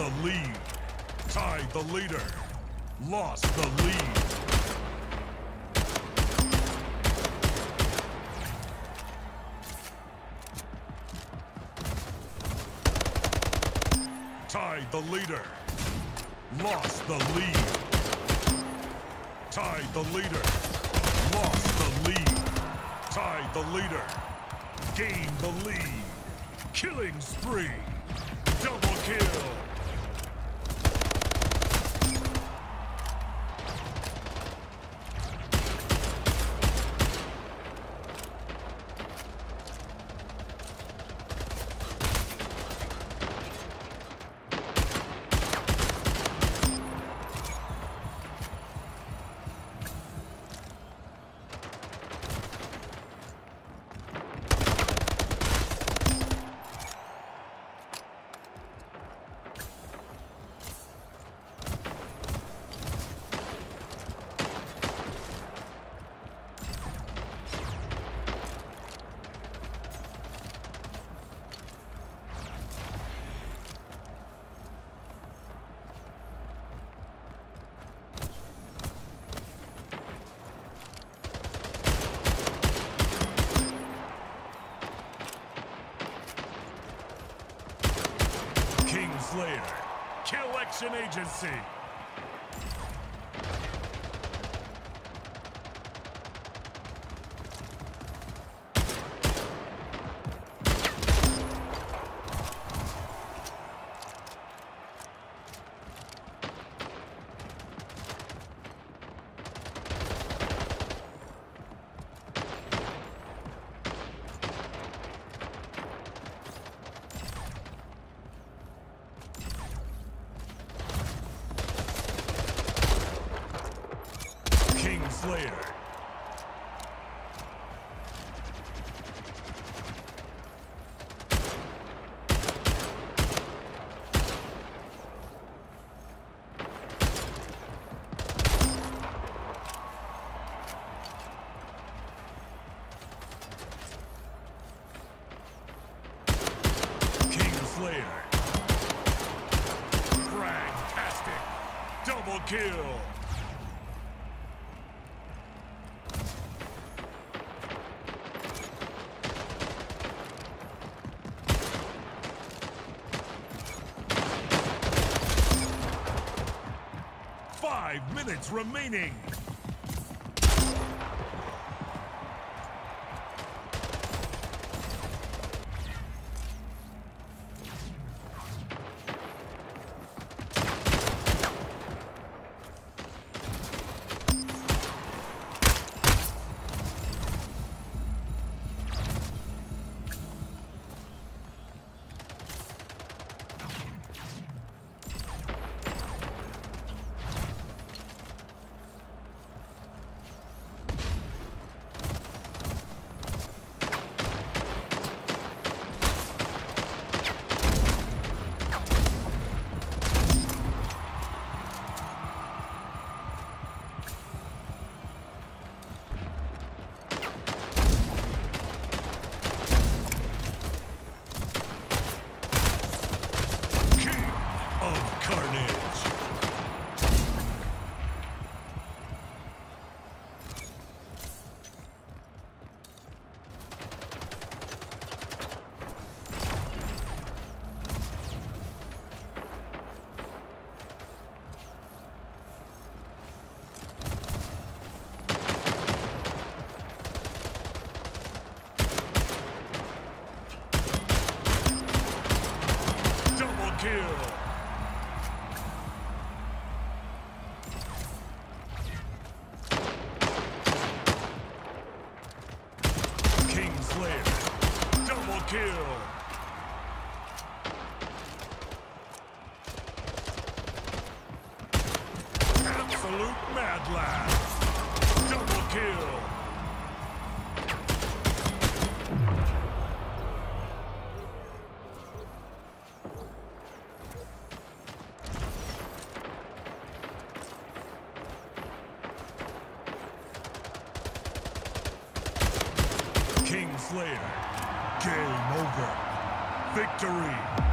the lead. Tied the leader. Lost the lead. Tied the leader. Lost the lead. Tied the leader. Lost the lead. Tied the leader. Gained the lead. Killing spree. Double kill. Slayer, Kill Action Agency. Slayer. King Slayer. Fragtastic. Double kill. Five minutes remaining. Kill. Absolute mad lad. Double kill. King Slayer. Game over. Victory.